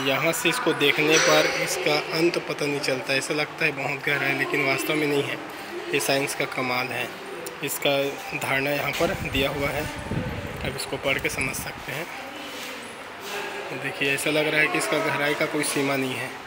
यहाँ से इसको देखने पर इसका अंत पता नहीं चलता, ऐसा लगता है बहुत गहरा है लेकिन वास्तव में नहीं है। ये साइंस का कमाल है। इसका धारणा यहाँ पर दिया हुआ है, अब इसको पढ़ के समझ सकते हैं। देखिए ऐसा लग रहा है कि इसका गहराई का कोई सीमा नहीं है।